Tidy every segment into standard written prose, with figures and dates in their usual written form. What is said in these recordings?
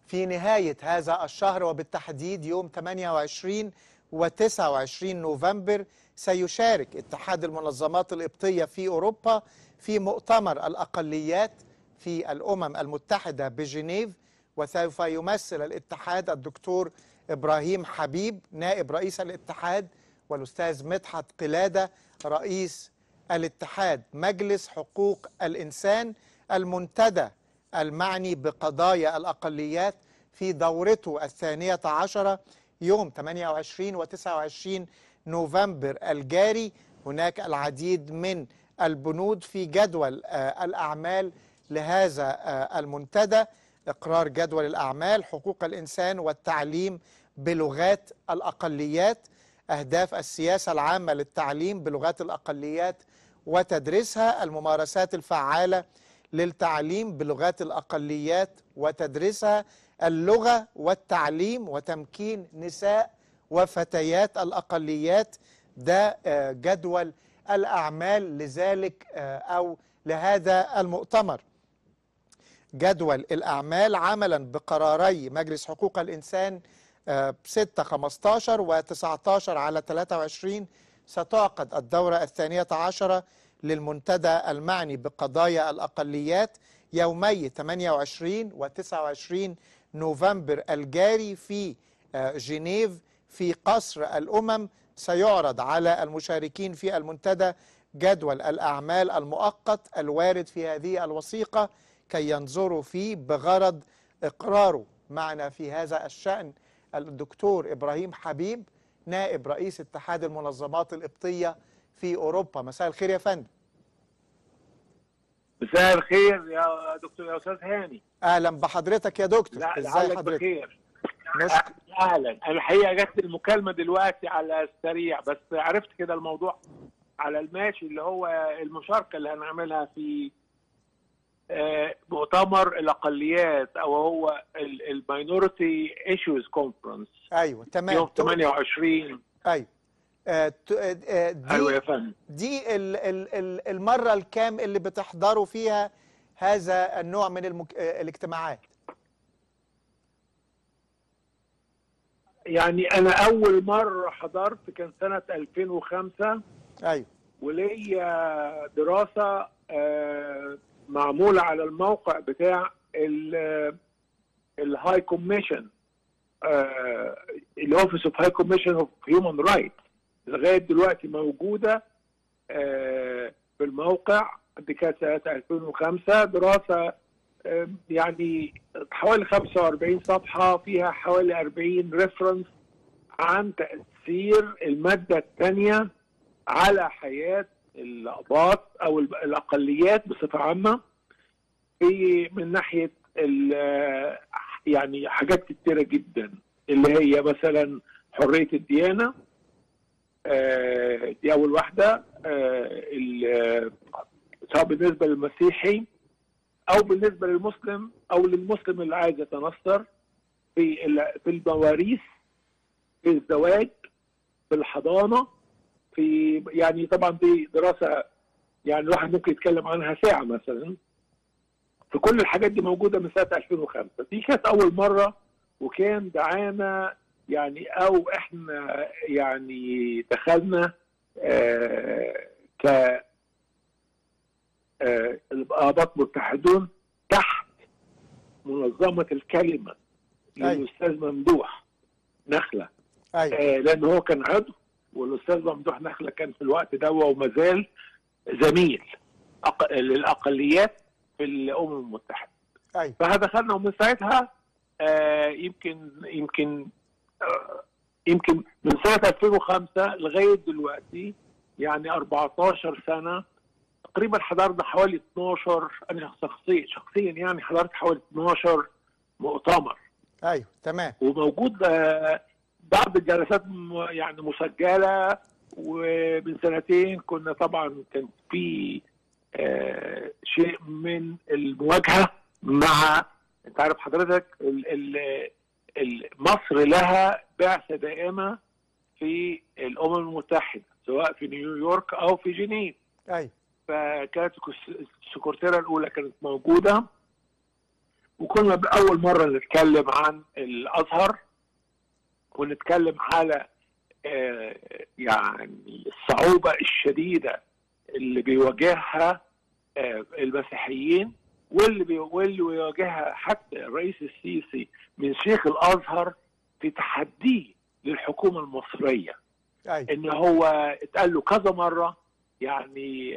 في نهاية هذا الشهر، وبالتحديد يوم 28 و29 نوفمبر، سيشارك اتحاد المنظمات القبطية في أوروبا في مؤتمر الأقليات في الأمم المتحدة بجنيف. وسوف يمثل الاتحاد الدكتور إبراهيم حبيب نائب رئيس الاتحاد، والأستاذ مدحت قلادة رئيس الاتحاد. مجلس حقوق الإنسان المنتدى المعني بقضايا الأقليات في دورته 12 يوم 28 و29 نوفمبر الجاري. هناك العديد من البنود في جدول الأعمال لهذا المنتدى: إقرار جدول الأعمال، حقوق الإنسان والتعليم بلغات الأقليات، أهداف السياسة العامة للتعليم بلغات الأقليات وتدريسها، الممارسات الفعالة للتعليم بلغات الأقليات وتدريسها، اللغة والتعليم وتمكين نساء وفتيات الأقليات. ده جدول الأعمال لذلك أو لهذا المؤتمر. جدول الأعمال عملا بقراري مجلس حقوق الإنسان 6/15 و19 على 23 ستعقد الدورة 12 للمنتدى المعني بقضايا الأقليات يومي 28 و29 نوفمبر الجاري في جنيف في قصر الأمم. سيعرض على المشاركين في المنتدى جدول الأعمال المؤقت الوارد في هذه الوثيقة كي ينظروا فيه بغرض إقراره. معنا في هذا الشأن الدكتور إبراهيم حبيب نائب رئيس اتحاد المنظمات القبطية في أوروبا. مساء الخير يا فندم. مساء الخير يا دكتور، يا أستاذ هاني. أهلا بحضرتك يا دكتور. ازاي حضرتك؟ بخير. أهلا. أنا الحقيقة جت المكالمة دلوقتي على السريع، بس عرفت كده الموضوع على الماشي، اللي هو المشاركة اللي هنعملها في مؤتمر الأقليات، أو هو الماينورتي ايشوز كونفرنس. أيوه تمام. يوم 28. أيوه. أيوه يا فندم. دي المرة الكام اللي بتحضروا فيها هذا النوع من الاجتماعات؟ يعني أنا أول مرة حضرت كان سنة 2005. أيوه. وليا دراسة معمولة على الموقع بتاع الهاي كوميشن، الاوفيس اوف هاي كوميشن اوف هيومن رايتس، لغايه دلوقتي موجوده في الموقع. دي كانت سنه 2005. دراسه يعني حوالي 45 صفحه، فيها حوالي 40 ريفرنس عن تاثير الماده الثانيه على حياه الأقباط أو الأقليات بصفة عامة، في من ناحية يعني حاجات كتيرة جدا، اللي هي مثلا حرية الديانة، دي أول واحدة، سواء بالنسبة للمسيحي أو بالنسبة للمسلم أو للمسلم اللي عايز يتنصر، في المواريث، في الزواج، في الحضانة، في يعني طبعا دي دراسه يعني الواحد ممكن يتكلم عنها ساعه مثلا. في كل الحاجات دي موجوده من سنه 2005. دي كانت اول مره، وكان دعانا يعني او احنا يعني دخلنا ك الآباط متحدون تحت منظمه الكلمه للاستاذ ممدوح نخله. لان هو كان عضو، والاستاذ ممدوح نخله كان في الوقت ده وما زال زميل للاقليات في الامم المتحده. فدخلنا، ومن ساعتها يمكن من سنه 2005 لغايه دلوقتي، يعني 14 سنه تقريبا، حضرنا حوالي 12. انا شخصيا يعني حضرت حوالي 12 مؤتمر. ايوه تمام. وموجود بعض الجلسات يعني مسجله. ومن سنتين كنا طبعا كان في شيء من المواجهه مع، انت عارف حضرتك، مصر لها بعثه دائمه في الامم المتحده، سواء في نيويورك او في جنيف. ايوه. فكانت السكرتيره الاولى كانت موجوده، وكنا بأول مرة نتكلم عن الأزهر ونتكلم على يعني الصعوبة الشديدة اللي بيواجهها المسيحيين، واللي بيواجهها حتى الرئيس السيسي من شيخ الأزهر في تحديه للحكومة المصرية. إن هو اتقال له كذا مرة يعني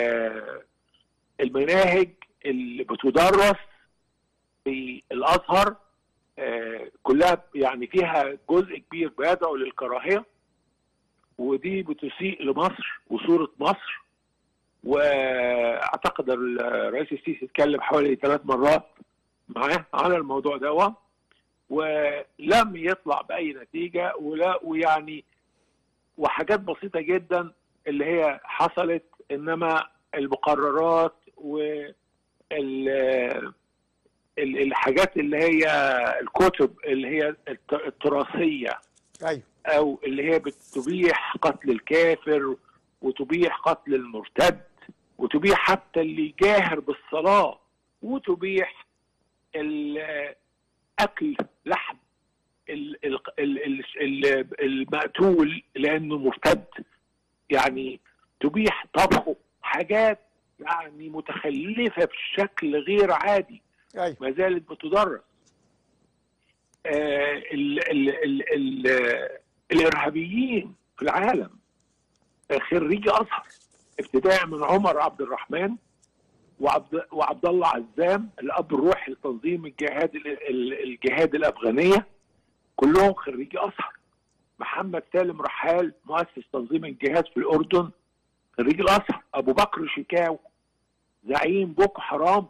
المناهج اللي بتدرس في الأزهر كلها يعني فيها جزء كبير بيدعو للكراهية، ودي بتسيء لمصر وصورة مصر. واعتقد الرئيس السيسي اتكلم حوالي 3 مرات معاه على الموضوع ده، ولم يطلع بأي نتيجة، ويعني وحاجات بسيطة جدا اللي هي حصلت، انما المقررات الحاجات اللي هي الكتب اللي هي التراثية او اللي هي بتبيح قتل الكافر وتبيح قتل المرتد وتبيح حتى اللي جاهر بالصلاة وتبيح اكل لحم المقتول لانه مرتد، يعني تبيح طبخه، حاجات يعني متخلفة بشكل غير عادي ما زالت بتدرس. الارهابيين في العالم خريجي ازهر، ابتداء من عمر عبد الرحمن وعبد الله عزام الاب الروحي لتنظيم الجهاد الافغانيه، كلهم خريجي ازهر. محمد سالم رحال مؤسس تنظيم الجهاد في الاردن خريج الازهر. ابو بكر شيكاو زعيم بوكو حرام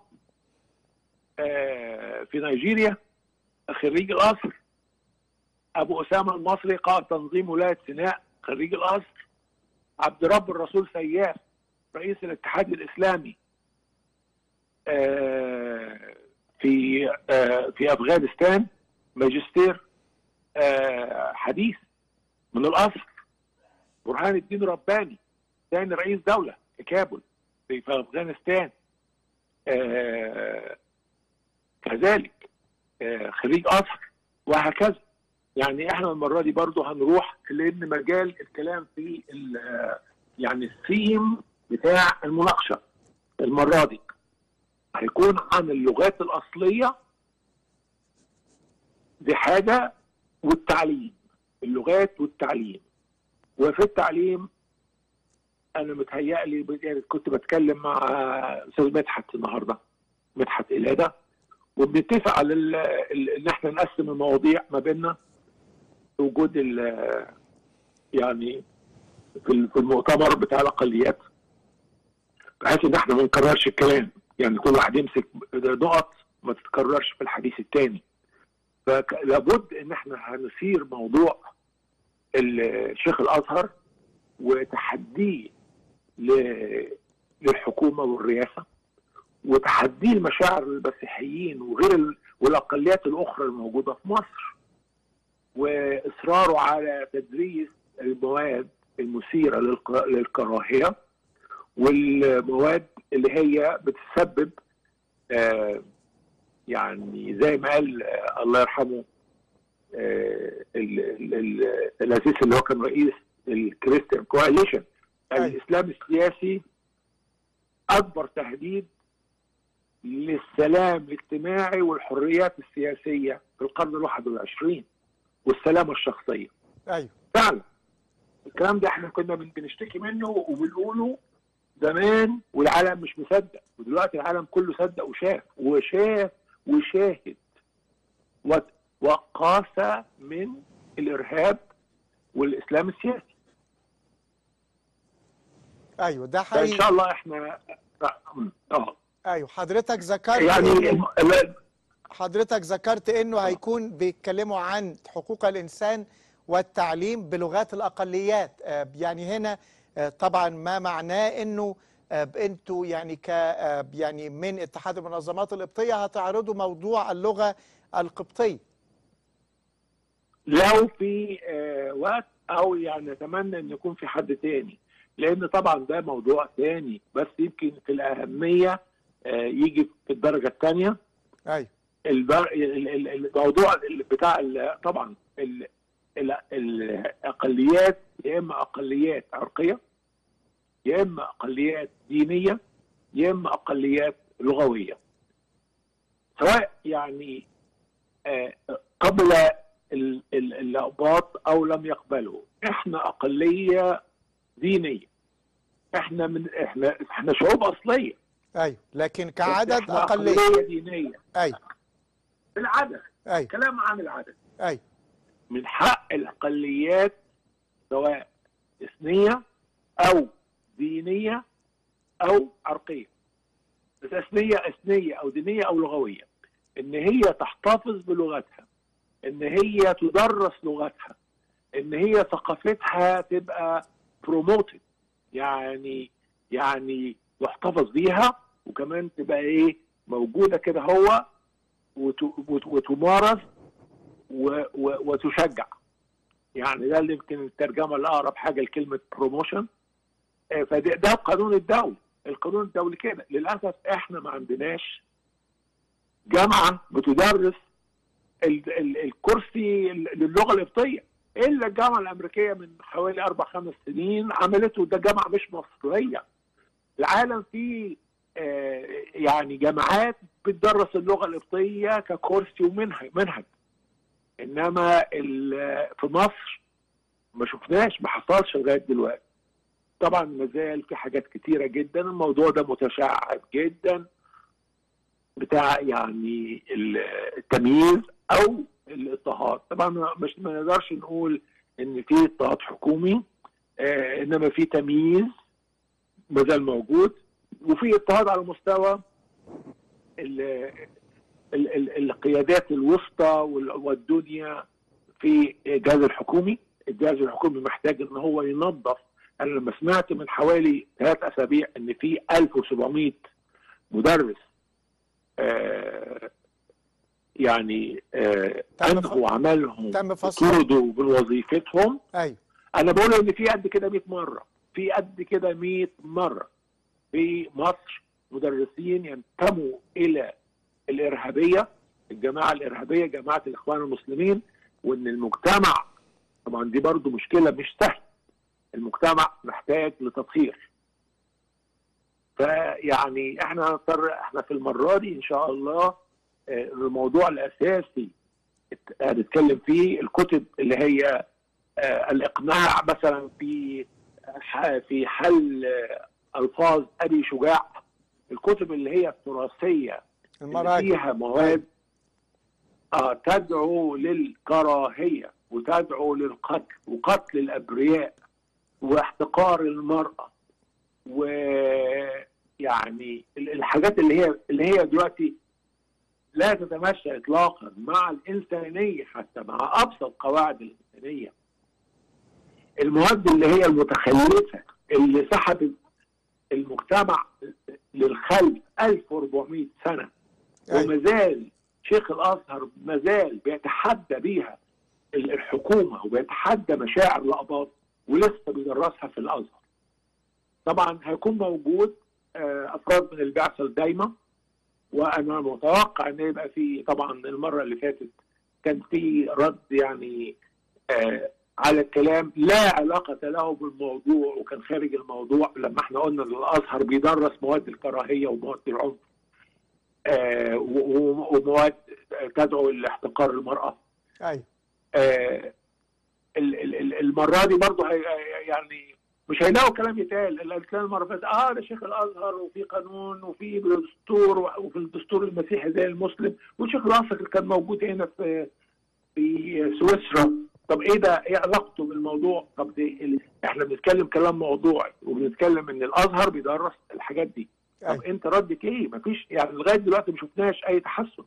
في نيجيريا خريج الازهر. ابو اسامه المصري قائد تنظيم ولايه سيناء خريج الازهر. عبد رب الرسول سياف رئيس الاتحاد الاسلامي في افغانستان ماجستير حديث من الازهر. برهان الدين رباني ثاني رئيس دوله في كابول في افغانستان كذلك خريج ازهر، وهكذا. يعني احنا المره دي برضو هنروح لان مجال الكلام في يعني الثيم بتاع المناقشه المره دي هيكون عن اللغات الاصليه، دي حاجه، والتعليم، اللغات والتعليم. وفي التعليم انا متهيألي يعني كنت بتكلم مع استاذ مدحت النهارده، مدحت إلادة، وبنتفق على ان احنا نقسم المواضيع ما بيننا وجود يعني في المؤتمر بتاع الاقليات، بحيث ان احنا ما نكررش الكلام، يعني كل واحد يمسك نقط ما تتكررش في الحديث الثاني. فلابد ان احنا هنثير موضوع الشيخ الازهر وتحديه للحكومه والرئاسه، وتحديه المشاعر المسيحيين والاقليات الاخرى الموجوده في مصر، واصراره على تدريس المواد المثيره للكراهيه والمواد اللي هي بتسبب يعني زي ما قال الله يرحمه الاسيس اللي هو كان رئيس الكريستيان كواليشن، الاسلام السياسي اكبر تهديد للسلام الاجتماعي والحريات السياسيه في القرن ال21 والسلامه الشخصيه. ايوه فعلا الكلام ده احنا كنا بنشتكي منه وبنقوله زمان والعالم مش مصدق، ودلوقتي العالم كله صدق وشاف وشاهد وقاس من الارهاب والاسلام السياسي. ايوه ده حقيقي. ان شاء الله احنا ايوه حضرتك ذكرت يعني حضرتك ذكرت انه هيكون بيتكلموا عن حقوق الانسان والتعليم بلغات الاقليات. يعني هنا طبعا ما معناه انه انتوا يعني يعني من اتحاد المنظمات القبطيه هتعرضوا موضوع اللغه القبطيه لو في وقت، او يعني نتمنى ان يكون في حد تاني، لان طبعا ده موضوع تاني بس يمكن في الاهميه يجي في الدرجه الثانيه. ايوه الموضوع بتاع طبعا الاقليات، يا اما اقليات عرقيه، يا اما اقليات دينيه، يا اما اقليات لغويه، سواء يعني قبل الاقباط او لم يقبلوا. احنا اقليه دينيه، احنا شعوب اصليه. ايوه، لكن كعدد احنا اقليه. اقليه دينيه. ايوه. العدد. ايوه. كلام عن العدد. ايوه. من حق الاقليات سواء اثنيه او دينيه او عرقيه، بس اثنيه او دينيه او لغويه، ان هي تحتفظ بلغتها، ان هي تدرس لغتها، ان هي ثقافتها تبقى بروموتد، يعني يحتفظ بيها، وكمان تبقى ايه موجوده كده هو وتمارس وتشجع. يعني ده اللي يمكن الترجمه الاقرب حاجه لكلمه بروموشن. فده القانون الدولي. القانون الدولي كده. للاسف احنا ما عندناش جامعه بتدرس الكرسي للغه القبطيه الا الجامعه الامريكيه من حوالي 4-5 سنين عملته. ده جامعه مش مصريه. العالم فيه يعني جامعات بتدرس اللغه القبطيه ككورسي ومنهج، انما في مصر ما شفناش، ما حصلش لغايه دلوقتي. طبعا ما زال في حاجات كتيره جدا. الموضوع ده متشعب جدا بتاع يعني التمييز او الاضطهاد. طبعا ما نقدرش نقول ان في اضطهاد حكومي، انما في تمييز ما زال موجود، وفي اضطهاد على مستوى القيادات الوسطى والدنيا في الجهاز الحكومي. الجهاز الحكومي محتاج ان هو ينظف. انا لما سمعت من حوالي 3 أسابيع ان في 1700 مدرس يعني انهوا عملهم وطردوا من وظيفتهم. ايوه. انا بقول ان في قد كده 100 مره، في قد كده 100 مره في مصر مدرسين ينتموا الى الارهابيه، الجماعه الارهابيه، جماعه الاخوان المسلمين، وان المجتمع طبعا دي برضو مشكله مش سهله. المجتمع محتاج لتطهير. فيعني احنا في المره دي ان شاء الله الموضوع الاساسي هنتكلم فيه الكتب اللي هي الاقناع مثلا في حل الفاظ ابي شجاع، الكتب اللي هي التراثيه اللي فيها مواد تدعو للكراهيه وتدعو للقتل وقتل الابرياء واحتقار المراه، ويعني الحاجات اللي هي دلوقتي لا تتمشى اطلاقا مع الانسانيه، حتى مع ابسط قواعد الانسانيه. المواد اللي هي المتخلفه اللي سحبت المجتمع للخلف 1400 سنه، وما زال شيخ الازهر ما زال بيتحدى بيها الحكومه وبيتحدى مشاعر الأقباط ولسه بيدرسها في الازهر. طبعا هيكون موجود افراد من البعثه الدايمه، وانا متوقع ان يبقى في، طبعا المره اللي فاتت كان في رد يعني على الكلام لا علاقه له بالموضوع وكان خارج الموضوع، لما احنا قلنا ان الازهر بيدرس مواد الكراهيه ومواد العنف ومواد تدعو لاحتقار المراه. ايوه. المره دي برضه يعني مش هيلاقوا كلام يتقال. الكلام المره اللي فاتت ده شيخ الازهر وفي قانون وفي دستور، وفي الدستور المسيحي زي المسلم، وشيخ الازهر كان موجود هنا في سويسرا. طب ايه ده؟ ايه علاقته بالموضوع؟ طب احنا بنتكلم كلام موضوعي وبنتكلم ان الازهر بيدرس الحاجات دي. طب انت ردك ايه؟ مفيش يعني لغايه دلوقتي ما شفناش اي تحسن.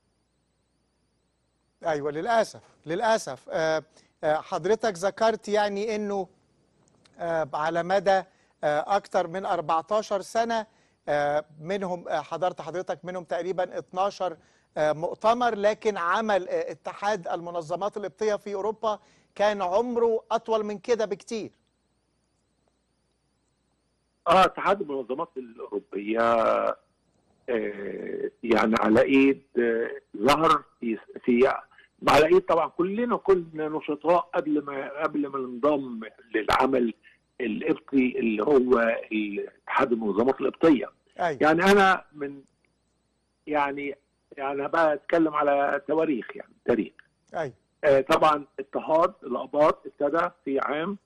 ايوه للاسف. حضرتك ذكرت يعني انه على مدى اكثر من 14 سنه منهم حضرتك منهم تقريبا 12 مؤتمر، لكن عمل اتحاد المنظمات القبطيه في اوروبا كان عمره اطول من كده بكتير. اتحاد المنظمات الاوروبيه يعني على ايد ظهر في على ايد طبعا كلنا نشطاء قبل ما ننضم للعمل القبطي اللي هو اتحاد المنظمات القبطيه. أي. يعني انا يعني بقى اتكلم على تواريخ، يعني تاريخ. أي. طبعا اضطهاد الأقباط ابتدى في عام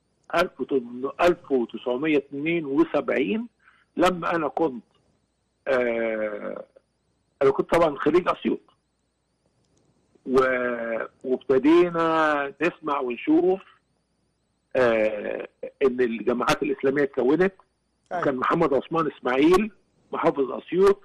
1972 لما انا كنت طبعا خريج اسيوط، وابتدينا نسمع ونشوف ان الجماعات الاسلاميه اتكونت. وكان محمد عثمان اسماعيل محافظ اسيوط،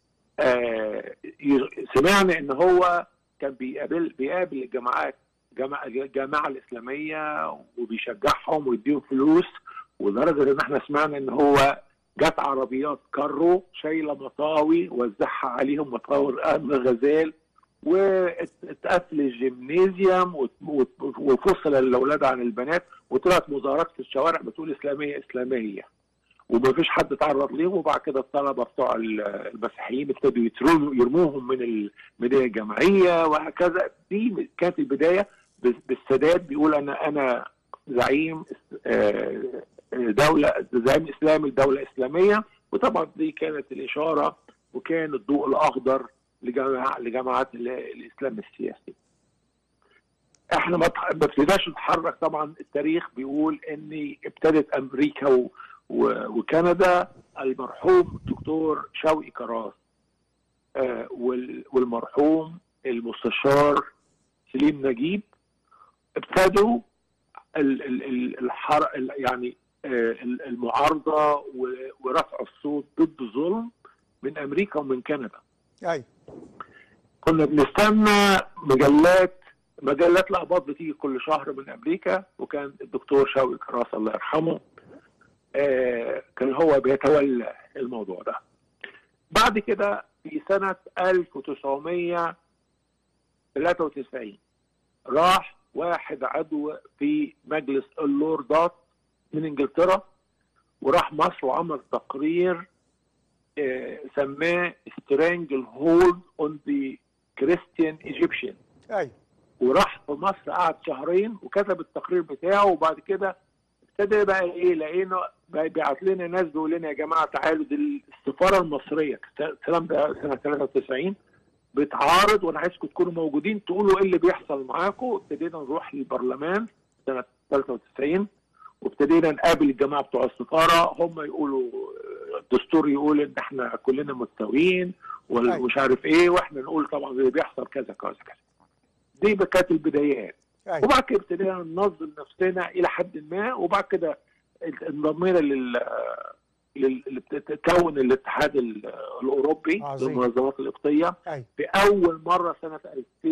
سمعنا ان هو كان بيقابل الجماعه الاسلاميه وبيشجعهم ويديهم فلوس، ولدرجه ان احنا سمعنا ان هو جت عربيات كارو شايله مطاوي وزعها عليهم، مطاوي غزال، واتقفل الجيمنيزيوم وفصل الاولاد عن البنات، وطلعت مظاهرات في الشوارع بتقول اسلاميه اسلاميه، وما فيش حد تعرض ليهم. وبعد كده الطلبه بتوع المسيحيين ابتدوا يرموهم من الجمعيه وهكذا. دي كانت البدايه. بالسادات بيقول انا زعيم زعيم اسلامي لدوله اسلاميه، وطبعا دي كانت الاشاره وكان الضوء الاخضر لجماعات الاسلام السياسي. احنا ما ابتداش نتحرك. طبعا التاريخ بيقول ان ابتدت امريكا وكندا، المرحوم الدكتور شوقي كراس والمرحوم المستشار سليم نجيب ابتدوا يعني المعارضه ورفع الصوت ضد الظلم من امريكا ومن كندا. اي. كنا بنستنى مجلات الاقباط بتيجي كل شهر من امريكا، وكان الدكتور شوقي كراس الله يرحمه كان هو بيتولى الموضوع ده. بعد كده في سنة 1993 راح واحد عضو في مجلس اللوردات من انجلترا وراح مصر وعمل تقرير سماه Strangle Hold on the Christian Egyptian. اي. وراح في مصر قعد شهرين وكتب التقرير بتاعه. وبعد كده ابتدى بقى لقينا بيبعت لنا ناس بيقول لنا يا جماعه تعالوا، دي السفاره المصريه، الكلام ده سنه 93، بتعارض وانا عايزكم تكونوا موجودين تقولوا ايه اللي بيحصل معاكم. ابتدينا نروح للبرلمان سنه 93 وابتدينا نقابل الجماعه بتوع السفاره، هم يقولوا الدستور يقول ان احنا كلنا متساويين ومش عارف ايه، واحنا نقول طبعا اللي بيحصل كذا كذا كذا. دي كانت البدايات. وبعد كده ابتدينا ننظم نفسنا الى حد ما، وبعد كده انضمينا تكون الاتحاد الاوروبي للمنظمات القبطيه في اول مره سنه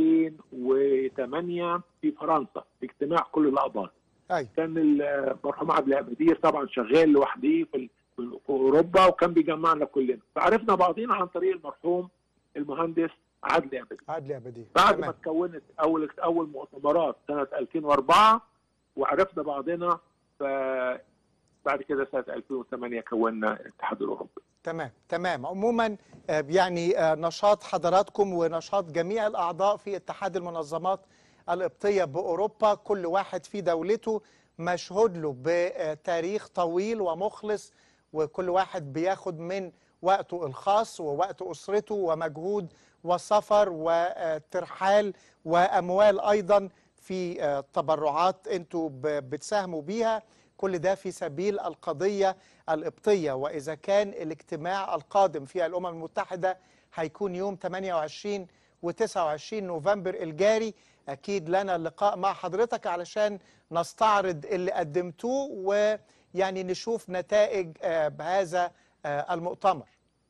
2008 في فرنسا في اجتماع كل الاقباط. كان المرحوم عبد القادر طبعا شغال لوحده في اوروبا وكان بيجمعنا كلنا، فعرفنا بعضينا عن طريق المرحوم المهندس عدلي أبدي. بعد ما اتكونت اول مؤتمرات سنه 2004 وعرفنا بعضنا، بعد كده سنه 2008 كونا الاتحاد الاوروبي. تمام. عموما يعني نشاط حضراتكم ونشاط جميع الاعضاء في اتحاد المنظمات القبطيه باوروبا، كل واحد في دولته مشهود له بتاريخ طويل ومخلص، وكل واحد بياخد من وقته الخاص ووقت اسرته ومجهود وسفر وترحال واموال ايضا في تبرعات انتوا بتساهموا بيها، كل ده في سبيل القضيه القبطيه. واذا كان الاجتماع القادم في الامم المتحده هيكون يوم 28 و29 نوفمبر الجاري، اكيد لنا لقاء مع حضرتك علشان نستعرض اللي قدمتوه ويعني نشوف نتائج بهذا المؤتمر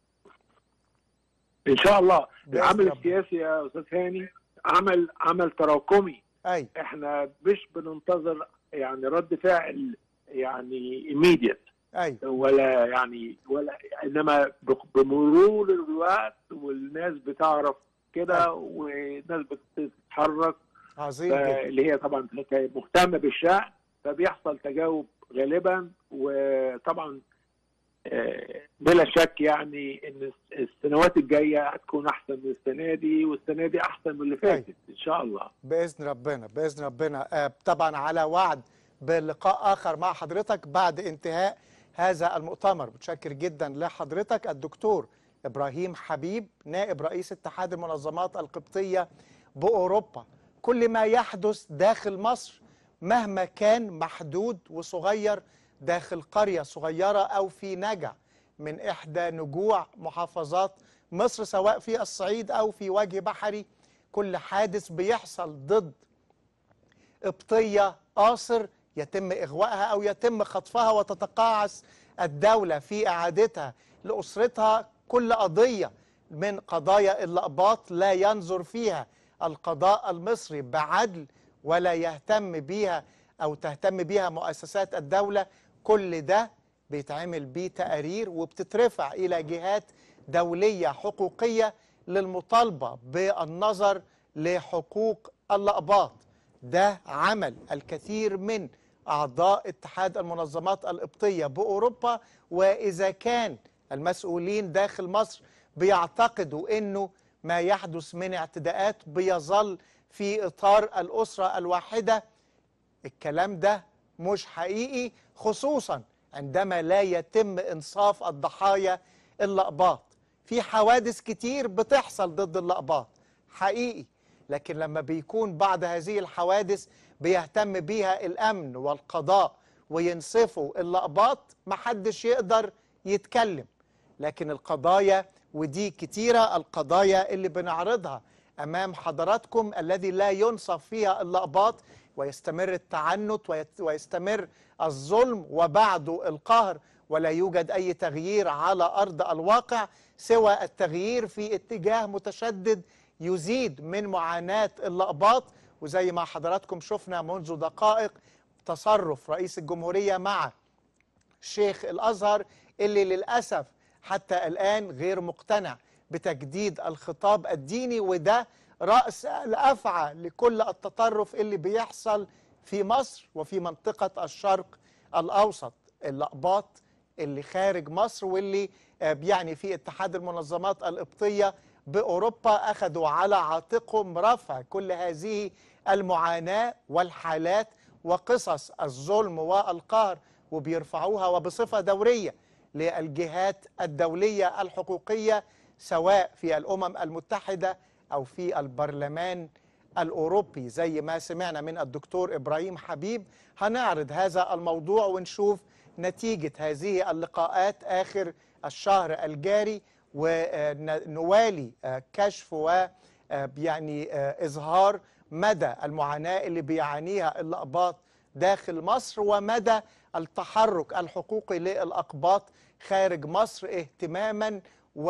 ان شاء الله. العمل السياسي يا استاذ هاني عمل تراكمي. احنا مش بننتظر يعني رد فعل يعني immediate ولا انما بمرور الوقت والناس بتعرف كده والناس بتتحرك اللي هي طبعا مهتمه بالشأن، فبيحصل تجاوب غالبا. وطبعا بلا شك يعني ان السنوات الجايه هتكون احسن من السنه دي، والسنه دي احسن من اللي فاتت ان شاء الله باذن ربنا باذن ربنا. طبعا على وعد بلقاء اخر مع حضرتك بعد انتهاء هذا المؤتمر. متشكر جدا لحضرتك الدكتور ابراهيم حبيب نائب رئيس اتحاد المنظمات القبطيه باوروبا. كل ما يحدث داخل مصر مهما كان محدود وصغير داخل قريه صغيره او في نجع من احدى نجوع محافظات مصر سواء في الصعيد او في وجه بحري، كل حادث بيحصل ضد قبطيه قاصر يتم اغوائها او يتم خطفها وتتقاعس الدوله في اعادتها لاسرتها. كل قضيه من قضايا الأقباط لا ينظر فيها القضاء المصري بعدل ولا يهتم بيها أو تهتم بيها مؤسسات الدولة. كل ده بيتعمل بيه تقارير وبتترفع إلى جهات دولية حقوقية للمطالبة بالنظر لحقوق الأقباط. ده عمل الكثير من أعضاء اتحاد المنظمات القبطية بأوروبا. وإذا كان المسؤولين داخل مصر بيعتقدوا أنه ما يحدث من اعتداءات بيظل في إطار الأسرة الواحدة، الكلام ده مش حقيقي، خصوصا عندما لا يتم إنصاف الضحايا الأقباط. في حوادث كتير بتحصل ضد الأقباط حقيقي، لكن لما بيكون بعض هذه الحوادث بيهتم بيها الأمن والقضاء وينصفوا الأقباط محدش يقدر يتكلم. لكن القضايا ودي كتيرة، القضايا اللي بنعرضها أمام حضراتكم الذي لا ينصف فيها الأقباط ويستمر التعنت ويستمر الظلم وبعده القهر، ولا يوجد أي تغيير على أرض الواقع سوى التغيير في اتجاه متشدد يزيد من معاناة الأقباط. وزي ما حضراتكم شفنا منذ دقائق تصرف رئيس الجمهورية مع شيخ الأزهر اللي للأسف حتى الآن غير مقتنع بتجديد الخطاب الديني، وده رأس الأفعى لكل التطرف اللي بيحصل في مصر وفي منطقة الشرق الأوسط. الأقباط اللي خارج مصر واللي يعني في اتحاد المنظمات القبطية بأوروبا أخذوا على عاتقهم رفع كل هذه المعاناة والحالات وقصص الظلم والقهر، وبيرفعوها وبصفة دورية للجهات الدولية الحقوقية سواء في الأمم المتحدة أو في البرلمان الأوروبي زي ما سمعنا من الدكتور إبراهيم حبيب. هنعرض هذا الموضوع ونشوف نتيجة هذه اللقاءات آخر الشهر الجاري، ونوالي كشف ويعني إظهار مدى المعاناة اللي بيعانيها الأقباط داخل مصر ومدى التحرك الحقوقي للأقباط خارج مصر اهتماما.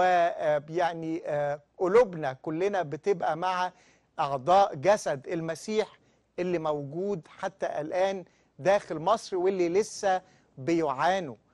ويعني قلوبنا كلنا بتبقى مع أعضاء جسد المسيح اللي موجود حتى الآن داخل مصر واللي لسه بيعانوا